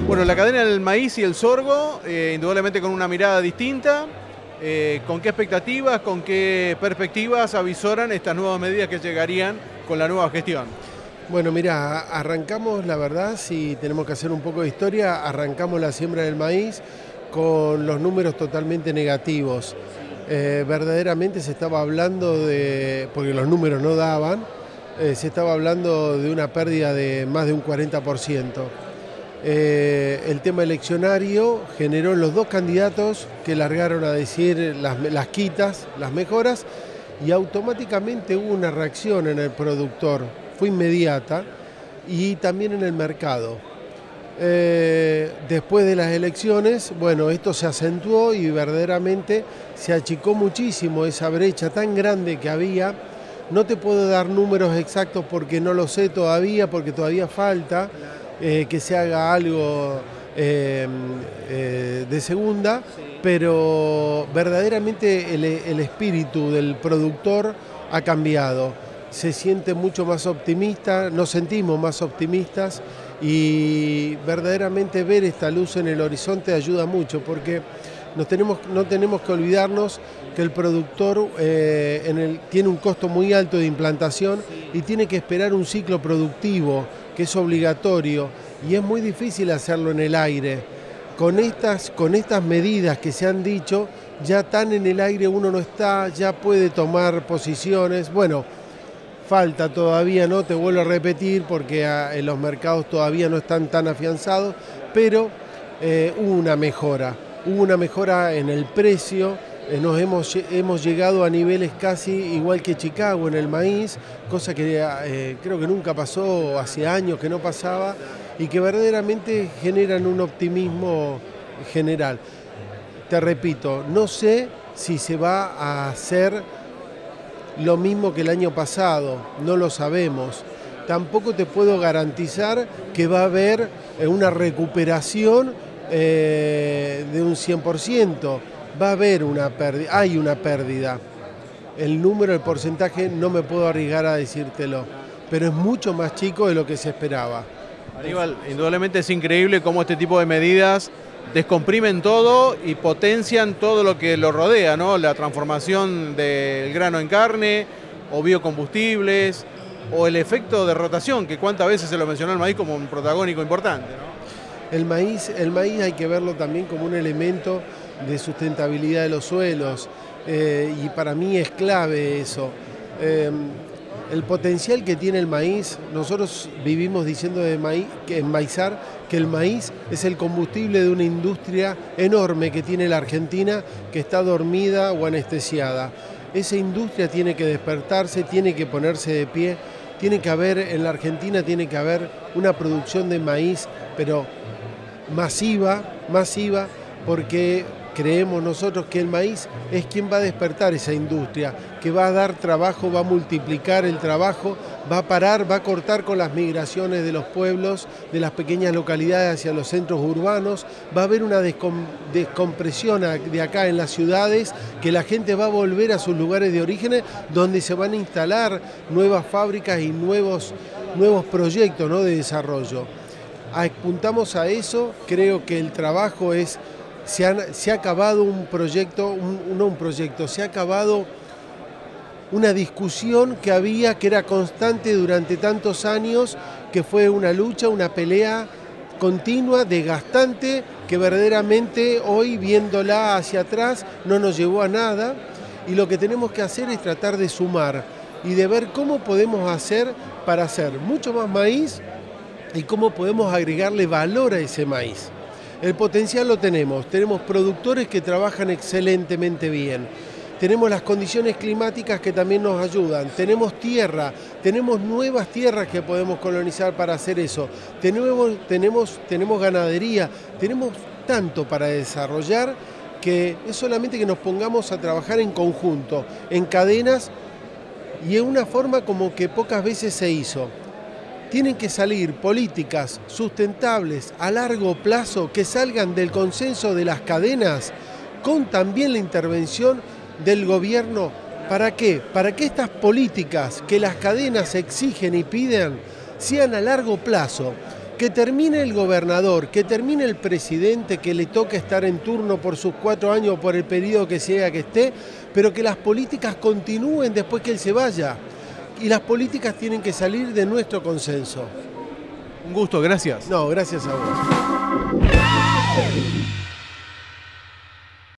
Bueno, la cadena del maíz y el sorgo, indudablemente con una mirada distinta. ¿Con qué expectativas, con qué perspectivas avisoran estas nuevas medidas que llegarían con la nueva gestión? Bueno, mira, arrancamos, la verdad, si tenemos que hacer un poco de historia, arrancamos la siembra del maíz con los números totalmente negativos. Verdaderamente se estaba hablando de, porque los números no daban, se estaba hablando de una pérdida de más de un 40%. El tema eleccionario generó en los dos candidatos que largaron a decir las quitas, las mejoras, y automáticamente hubo una reacción en el productor, fue inmediata, y también en el mercado. Después de las elecciones, bueno, esto se acentuó y verdaderamente se achicó muchísimo esa brecha tan grande que había. No te puedo dar números exactos porque no lo sé todavía, porque todavía falta que se haga algo de segunda, pero verdaderamente el espíritu del productor ha cambiado. Se siente mucho más optimista, nos sentimos más optimistas y verdaderamente ver esta luz en el horizonte ayuda mucho porque no tenemos que olvidarnos que el productor tiene un costo muy alto de implantación y tiene que esperar un ciclo productivo que es obligatorio y es muy difícil hacerlo en el aire. Con estas medidas que se han dicho, ya tan en el aire uno no está, ya puede tomar posiciones. Bueno, falta todavía, no te vuelvo a repetir porque en los mercados todavía no están tan afianzados, pero hubo una mejora en el precio. Hemos llegado a niveles casi igual que Chicago en el maíz, cosa que creo que nunca pasó, hace años que no pasaba, y que verdaderamente generan un optimismo general. Te repito, no sé si se va a hacer lo mismo que el año pasado, no lo sabemos. Tampoco te puedo garantizar que va a haber una recuperación de un 100%. Va a haber una pérdida, hay una pérdida. El número, el porcentaje, no me puedo arriesgar a decírtelo, pero es mucho más chico de lo que se esperaba. Aníbal, indudablemente es increíble cómo este tipo de medidas descomprimen todo y potencian todo lo que lo rodea, ¿no? La transformación del grano en carne, o biocombustibles, o el efecto de rotación, que cuántas veces se lo mencionó el maíz como un protagónico importante, ¿no? El maíz hay que verlo también como un elemento de sustentabilidad de los suelos y para mí es clave eso. El potencial que tiene el maíz, nosotros vivimos diciendo enmaizar que el maíz es el combustible de una industria enorme que tiene la Argentina que está dormida o anestesiada. Esa industria tiene que despertarse, tiene que ponerse de pie, en la Argentina tiene que haber una producción de maíz, pero masiva, porque creemos nosotros que el maíz es quien va a despertar esa industria, que va a dar trabajo, va a multiplicar el trabajo, va a cortar con las migraciones de los pueblos, de las pequeñas localidades hacia los centros urbanos, va a haber una descompresión de acá en las ciudades, que la gente va a volver a sus lugares de origen, donde se van a instalar nuevas fábricas y nuevos proyectos, ¿no?, de desarrollo. Apuntamos a eso, creo que el trabajo se ha acabado se ha acabado una discusión que era constante durante tantos años, que fue una lucha, una pelea continua, desgastante, que verdaderamente hoy, viéndola hacia atrás, no nos llevó a nada, y lo que tenemos que hacer es tratar de sumar y de ver cómo podemos hacer para hacer mucho más maíz y cómo podemos agregarle valor a ese maíz. El potencial lo tenemos productores que trabajan excelentemente bien, tenemos las condiciones climáticas que también nos ayudan, tenemos tierra, tenemos nuevas tierras que podemos colonizar para hacer eso, tenemos ganadería, tenemos tanto para desarrollar que es solamente que nos pongamos a trabajar en conjunto, en cadenas y en una forma como que pocas veces se hizo. Tienen que salir políticas sustentables a largo plazo que salgan del consenso de las cadenas con también la intervención del gobierno. ¿Para qué? Para que estas políticas que las cadenas exigen y piden sean a largo plazo, Que termine el gobernador, que termine el presidente, que le toque estar en turno por sus 4 años o por el periodo que sea que esté, pero que las políticas continúen después que él se vaya. Y las políticas tienen que salir de nuestro consenso. Un gusto, gracias. No, gracias a vos.